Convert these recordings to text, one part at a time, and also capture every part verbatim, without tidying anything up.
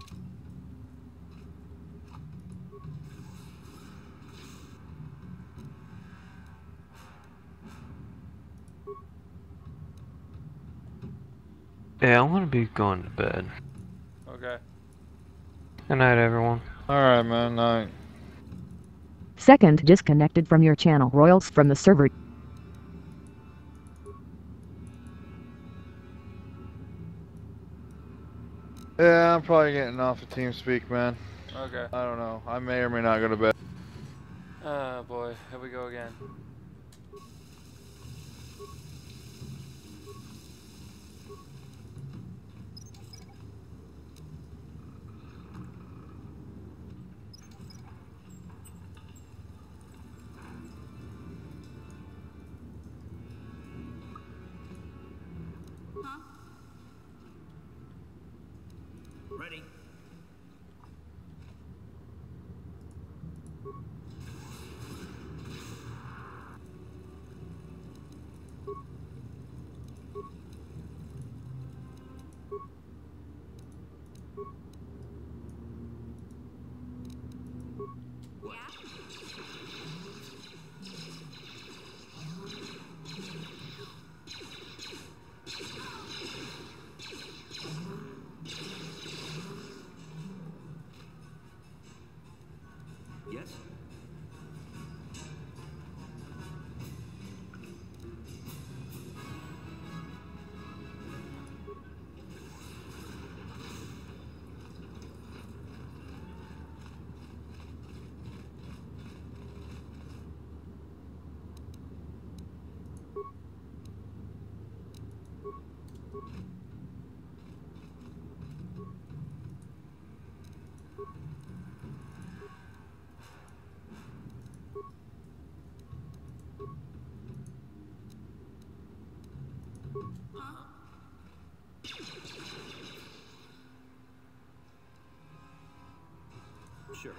Yeah, I'm gonna be going to bed. Okay. Good night, everyone. Alright, man. Night. Second disconnected from your channel. Royals from the server. Yeah, I'm probably getting off of TeamSpeak, man. Okay. I don't know. I may or may not go to bed. Oh boy, here we go again. Huh? Ready. What? Yes? Huh? Sure.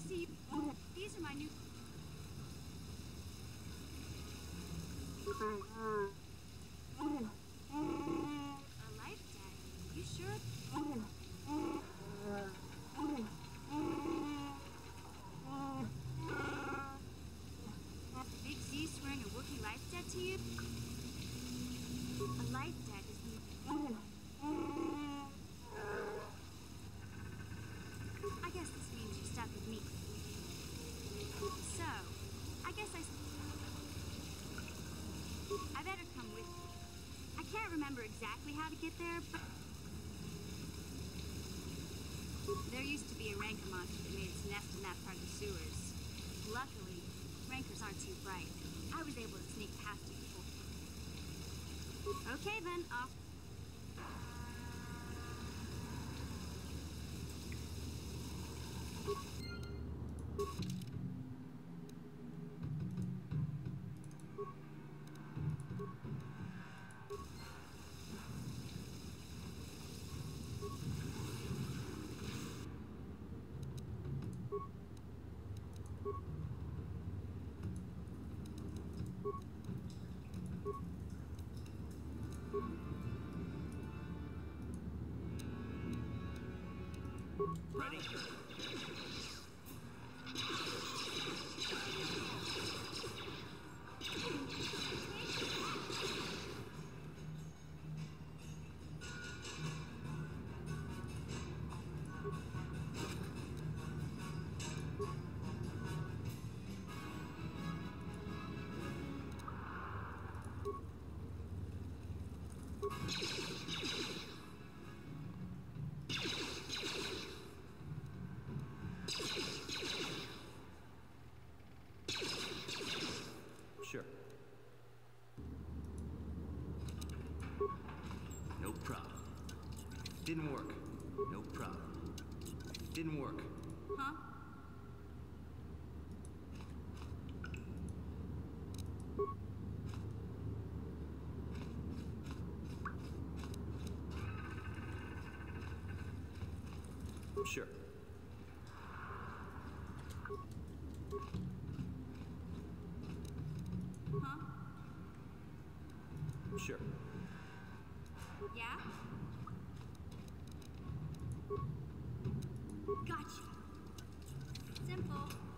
see. These are my new. A life tag. You sure? Big Z swearing a Wookiee life debt to you? A life debt is the... I guess this means you're stuck with me. So, I guess I... I better come with you. I can't remember exactly how to get there, but... There used to be a rancor monster that made its nest in that part of the sewers. Luckily, rancors aren't too bright. I was able to sneak past you before. Okay then, off. Ready? Sure. No problem. Didn't work. No problem. Didn't work. Huh? Sure. Huh? Sure. Yeah? Gotcha. Simple.